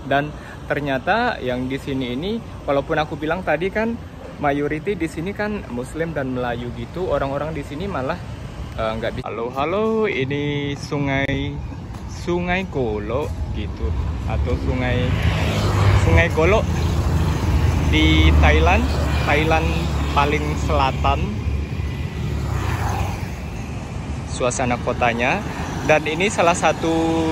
Dan ternyata yang di sini ini, walaupun aku bilang tadi kan mayoriti di sini kan Muslim dan Melayu gitu, orang-orang di sini malah nggak bisa. Halo, ini Sungai Golo gitu, atau Sungai Golo di Thailand paling selatan suasana kotanya. Dan ini salah satu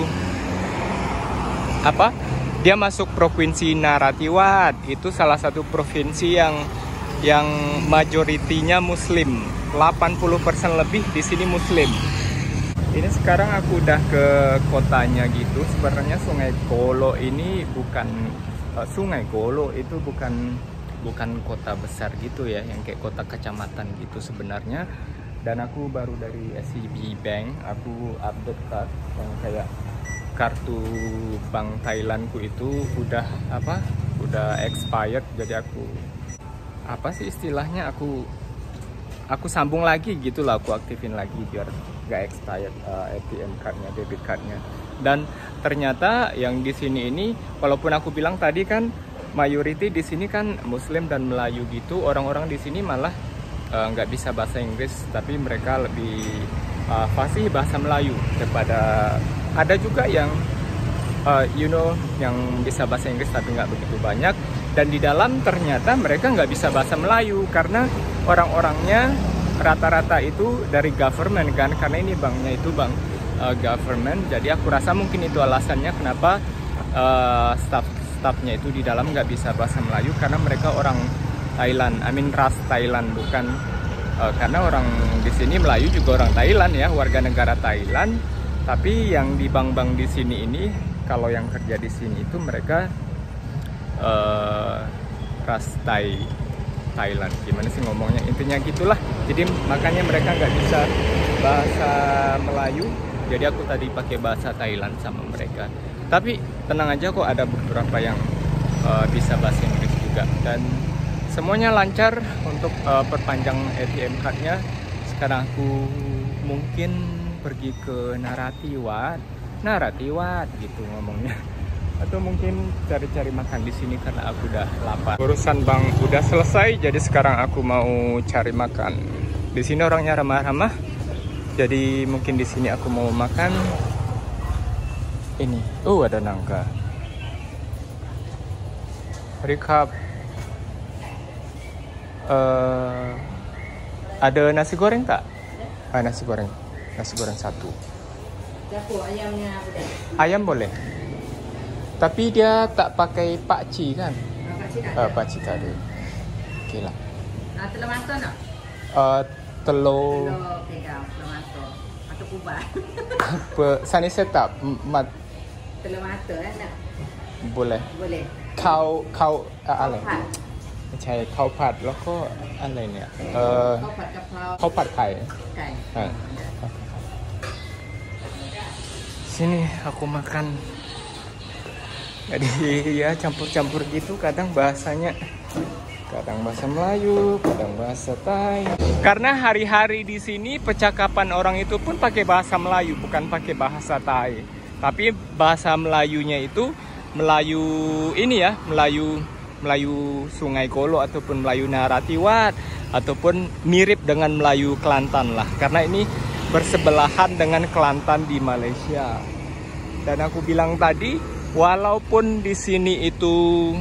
dia masuk provinsi Narathiwat. Itu salah satu provinsi yang majoritinya Muslim. 80% lebih di sini Muslim. Ini sekarang aku udah ke kotanya gitu. Sebenarnya Sungai Golo ini Sungai Golo itu bukan kota besar gitu ya, yang kayak kota kecamatan gitu sebenarnya. Dan aku baru dari SCB Bank, aku update card yang kayak kartu bank Thailandku itu udah expired. Jadi aku aku sambung lagi gitu lah, aku aktifin lagi biar gak expired ATM cardnya, debit cardnya. Dan ternyata yang di sini ini, walaupun aku bilang tadi kan mayoriti di sini kan Muslim dan Melayu gitu, orang-orang di sini malah nggak bisa bahasa Inggris, tapi mereka lebih fasih bahasa Melayu daripada, ada juga yang yang bisa bahasa Inggris tapi nggak begitu banyak. Dan di dalam ternyata mereka nggak bisa bahasa Melayu karena orang-orangnya rata-rata itu dari government kan, karena ini banknya itu bank government. Jadi aku rasa mungkin itu alasannya kenapa staffnya itu di dalam nggak bisa bahasa Melayu, karena mereka orang Thailand, ras Thailand, bukan karena orang di sini Melayu juga orang Thailand ya, warga negara Thailand. Tapi yang di bank-bank di sini ini, kalau yang kerja di sini itu mereka ras Thailand, gimana sih ngomongnya, intinya gitulah. Jadi makanya mereka nggak bisa bahasa Melayu. Jadi aku tadi pakai bahasa Thailand sama mereka. Tapi tenang aja kok, ada beberapa yang bisa bahasa Inggris juga. Dan semuanya lancar untuk perpanjang ATM cardnya. Sekarang aku mungkin pergi ke Narathiwat gitu ngomongnya, atau mungkin cari-cari makan di sini karena aku udah lapar. Urusan bank udah selesai, jadi sekarang aku mau cari makan. Di sini orangnya ramah-ramah, jadi mungkin di sini aku mau makan ini. Ada nangka. Recap. Ada nasi goreng tak? Nasi goreng satu. Ayamnya boleh? Ayam boleh. Tapi dia tak pakai pakcik kan? Pakcik tak ada. Okey lah. Telur mata nak? Telur pedang, telur mata. Atau kubah. Sani setap Telur mata nak? Boleh. Kauอะไร ใช่ข้าวผัดแล้วก็อะไรเนี่ยข้าวผัดไข่ Sini aku makan. Jadi ya campur-campur gitu, kadang bahasanya, kadang bahasa Melayu, kadang bahasa Thai. Karena hari-hari di sini percakapan orang itu pun pakai bahasa Melayu, bukan pakai bahasa Thai. Tapi bahasa Melayunya itu Melayu ini ya, Melayu Sungai Golo ataupun Melayu Narathiwat, ataupun mirip dengan Melayu Kelantan lah, karena ini bersebelahan dengan Kelantan di Malaysia. Dan aku bilang tadi, walaupun di sini itu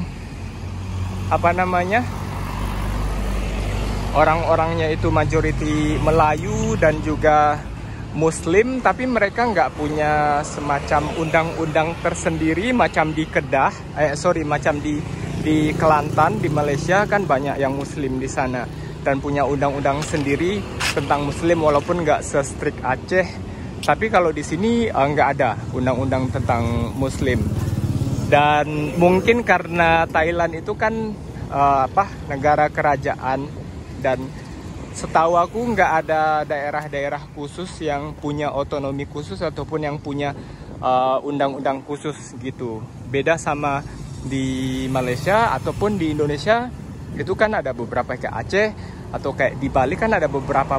orang-orangnya itu majority Melayu dan juga Muslim, tapi mereka nggak punya semacam undang-undang tersendiri macam di macam di Kelantan di Malaysia kan banyak yang Muslim di sana dan punya undang-undang sendiri tentang Muslim, walaupun nggak se-strict Aceh. Tapi kalau di sini nggak ada undang-undang tentang Muslim. Dan mungkin karena Thailand itu kan negara kerajaan, dan setahu aku nggak ada daerah-daerah khusus yang punya otonomi khusus ataupun yang punya undang-undang khusus gitu. Beda sama di Malaysia ataupun di Indonesia, itu kan ada beberapa kayak Aceh atau kayak di Bali kan ada beberapa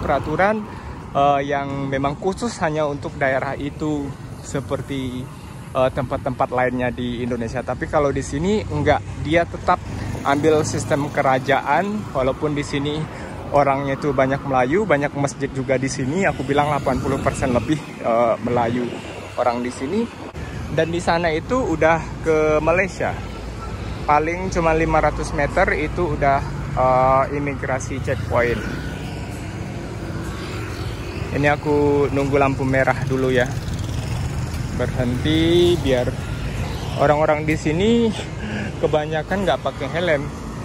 peraturan yang memang khusus hanya untuk daerah itu, seperti tempat-tempat lainnya di Indonesia. Tapi kalau di sini enggak, dia tetap ambil sistem kerajaan, walaupun di sini orangnya itu banyak Melayu, banyak masjid juga di sini. Aku bilang 80% lebih Melayu orang di sini. Dan di sana itu udah ke Malaysia. Paling cuma 500 meter itu udah imigrasi checkpoint. Ini aku nunggu lampu merah dulu ya. Berhenti biar orang-orang di sini kebanyakan nggak pakai helm.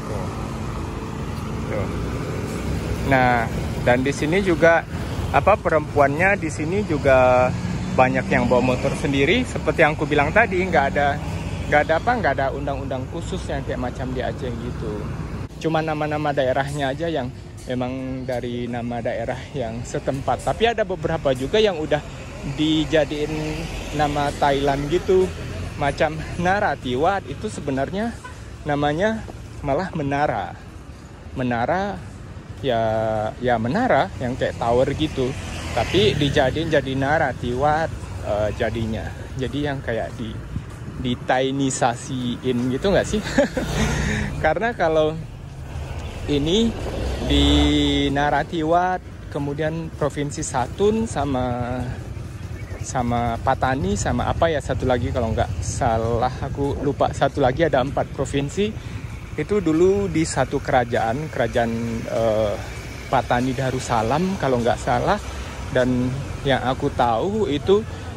Tuh. Nah, dan di sini juga perempuannya di sini juga banyak yang bawa motor sendiri. Seperti yang aku bilang tadi, nggak ada undang-undang khusus yang kayak macam di Aceh gitu. Cuma nama-nama daerahnya aja yang memang dari nama daerah yang setempat. Tapi ada beberapa juga yang udah dijadiin nama Thailand gitu. Macam Narathiwat itu sebenarnya namanya malah menara. Menara ya menara yang kayak tower gitu. Tapi dijadiin jadi Narathiwat jadinya. Jadi yang kayak di Thainisasiin gitu nggak sih? Karena kalau ini di Narathiwat, kemudian Provinsi Satun sama Patani sama apa ya satu lagi kalau nggak salah aku lupa, satu lagi ada 4 provinsi itu dulu di satu kerajaan Patani Darussalam kalau nggak salah. Dan yang aku tahu itu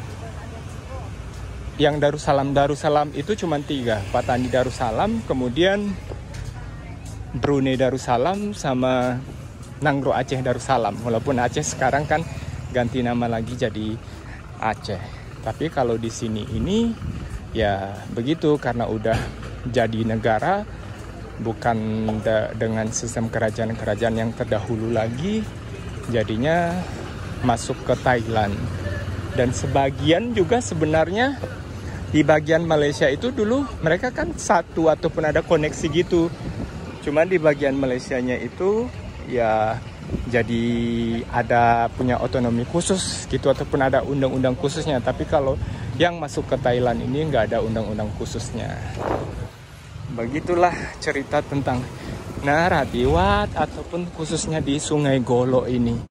yang Darussalam itu cuma 3, Patani Darussalam, kemudian Brunei Darussalam sama Nangro Aceh Darussalam. Walaupun Aceh sekarang kan ganti nama lagi jadi Aceh. Tapi kalau di sini ini ya begitu, karena udah jadi negara, bukan dengan sistem kerajaan-kerajaan yang terdahulu lagi, jadinya masuk ke Thailand. Dan sebagian juga sebenarnya di bagian Malaysia itu dulu mereka kan satu ataupun ada koneksi gitu. Cuman di bagian Malaysianya itu ya jadi ada punya otonomi khusus gitu ataupun ada undang-undang khususnya. Tapi kalau yang masuk ke Thailand ini nggak ada undang-undang khususnya. Begitulah cerita tentang Narathiwat ataupun khususnya di Sungai Golo ini.